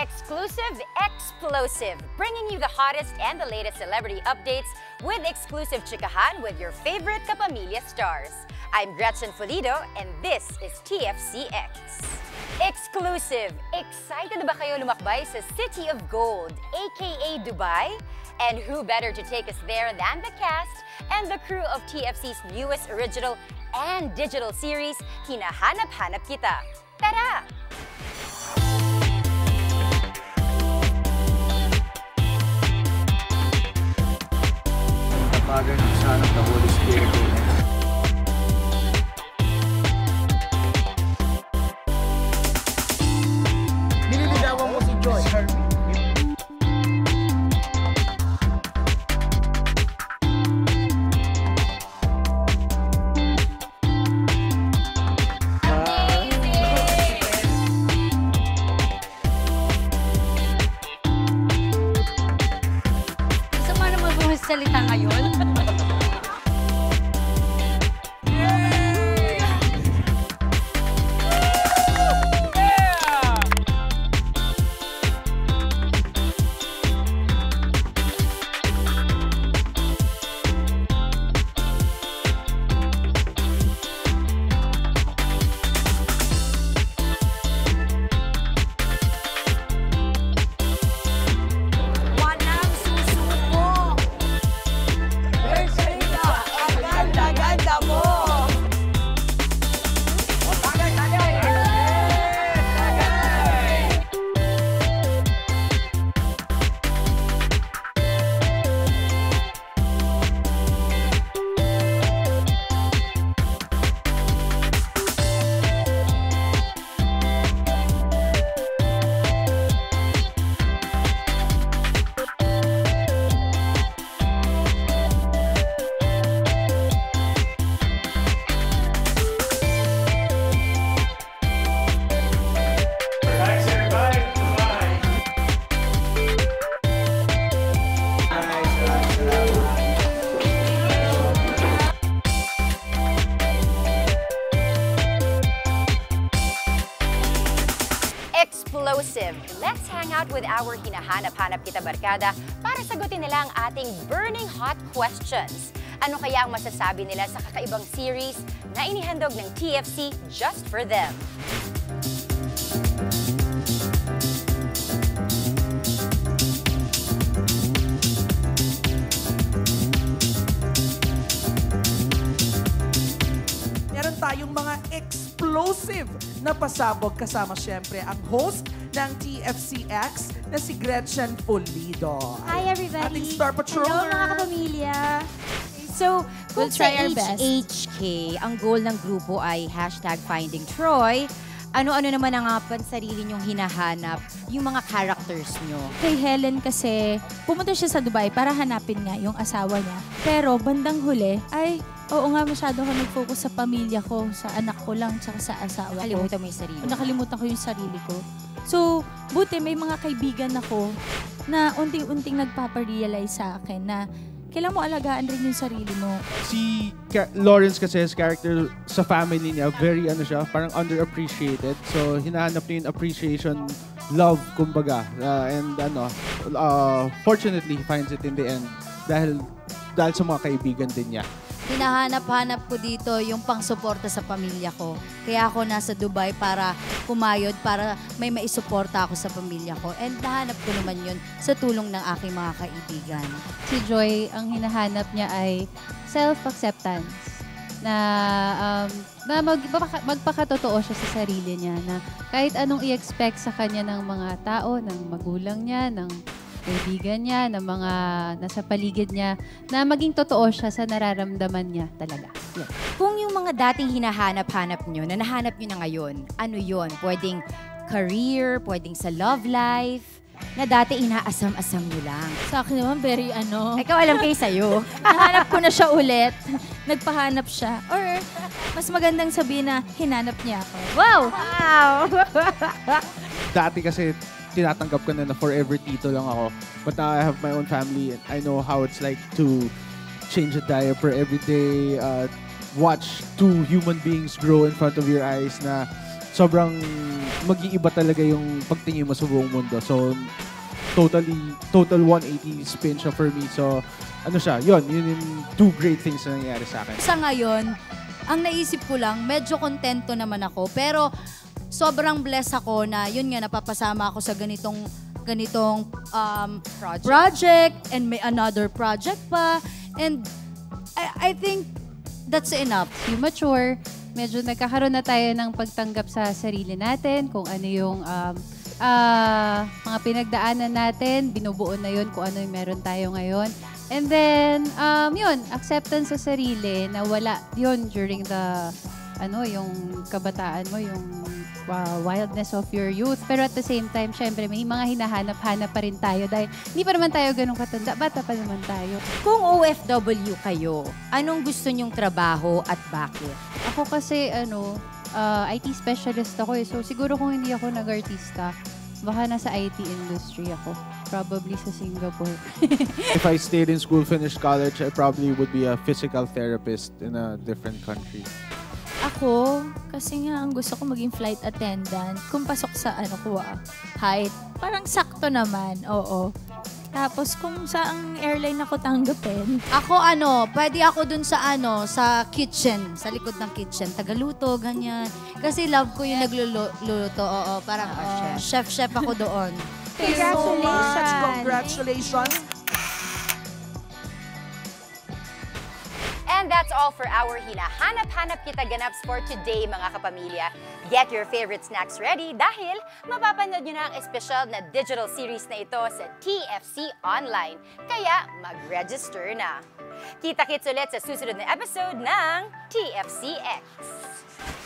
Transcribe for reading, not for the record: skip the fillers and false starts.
Exclusive, explosive, bringing you the hottest and the latest celebrity updates with exclusive chikahan with your favorite Kapamilya stars. I'm Gretchen Fullido and this is TFCX. Exclusive! Excited ba kayo lumakbay sa City of Gold, aka Dubai? And who better to take us there than the cast and the crew of TFC's newest original and digital series, Hinahanap-hanap Kita. Tara! Tapagan ng sanap na Holy Spirit. Nililigawan mo si Joy. Salita ngayon. Explosive. Let's hang out with our Hinahanap-hanap Kita barkada para sagutin nila ang ating burning hot questions. Ano kaya ang masasabi nila sa kakaibang series na inihandog ng TFC just for them? Meron tayong mga explosive na pasabog kasama syempre ang host ng TFCX na si Gretchen Fullido. Hi everybody! Ating Star Patroller! Hello mga kapamilya! So, kung We'll sa try our best. HHK, ang goal ng grupo ay #FindingTroy, ano-ano naman ang pansarili niyong hinahanap, yung mga characters niyo? Kay Helen kasi, pumunta siya sa Dubai para hanapin nga yung asawa niya. Pero bandang huli, ay, oo nga masyado ako nag-focus sa pamilya ko, sa anak ko lang, tsaka sa asawa ko. Nakalimutan mo yung sarili. Nakalimutan ko yung sarili ko. So, buti may mga kaibigan ako na unting-unting nagpaparealize sa akin na kailangan mo alagaan rin yung sarili mo. Si Lawrence kasi, his character sa family niya, very siya, parang underappreciated. So, hinahanap niya yung appreciation, love, kumbaga. And fortunately, he finds it in the end dahil sa mga kaibigan din niya. Hinahanap-hanap ko dito yung pang-suporta sa pamilya ko. Kaya ako nasa Dubai para kumayod, para may maisuporta ako sa pamilya ko. And nahanap ko naman yun sa tulong ng aking mga kaibigan. Si Joy, ang hinahanap niya ay self-acceptance. Na magpakatotoo siya sa sarili niya. Na kahit anong i-expect sa kanya ng mga tao, ng magulang niya, ng kaibigan niya, ng mga nasa paligid niya, na maging totoo siya sa nararamdaman niya talaga. Yeah. Kung yung mga dating hinahanap-hanap nyo, na nahanap nyo na ngayon, ano yun? Pwedeng career, pwedeng sa love life, na dati inaasam-asam nyo lang. Sa akin naman, very Ikaw alam kayo sa'yo. nahanap ko na siya ulit. Nagpahanap siya. Or, mas magandang sabihin na hinanap niya ako. Wow! Wow! Dati kasi, tinatanggap ko na forever tito lang ako. But now I have my own family and I know how it's like to change a diaper every day, watch two human beings grow in front of your eyes na sobrang mag-iiba talaga yung pagtingin mo sa buong mundo. So, total 180 spin siya for me. So, ano siya, yun yung two great things na nangyayari sa akin. Sa ngayon, ang naisip ko lang, medyo kontento naman ako. Pero sobrang blessed ako na yun nga, napapasama ako sa ganitong project and may another project pa. And I think that's enough. You mature, medyo nagkakaroon na tayo ng pagtanggap sa sarili natin, kung ano yung mga pinagdaanan natin, binubuo na yun kung ano yung meron tayo ngayon. And then, yun, acceptance sa sarili na wala yun during the, yung kabataan mo, yung wildness of your youth. Pero at the same time, syempre, may mga hinahanap-hanap pa rin tayo dahil hindi pa naman tayo ganun katanda. Bata pa naman tayo. Kung OFW kayo, anong gusto nyong trabaho at bakit? Ako kasi, IT specialist ako eh. So, siguro kung hindi ako nag-artista, baka nasa IT industry ako. Probably sa Singapore. If I stayed in school, finished college, I probably would be a physical therapist in a different country. Ako, kasi nga ang gusto ko maging flight attendant. Kung pasok sa height, parang sakto naman, oo. Tapos kung saang airline ako tanggapin. Ako pwede ako dun sa sa kitchen, sa likod ng kitchen, tagaluto, ganyan. Kasi love ko yung nagluluto, oo, parang chef ako doon. Thank you so much. Congratulations. And that's all for our Hinahanap-hanap Kita ganaps for today, mga kapamilya. Get your favorite snacks ready dahil mapapanood nyo na ang espesyal na digital series na ito sa TFC Online. Kaya mag-register na. Kita-kits ulit sa susunod na episode ng TFCX.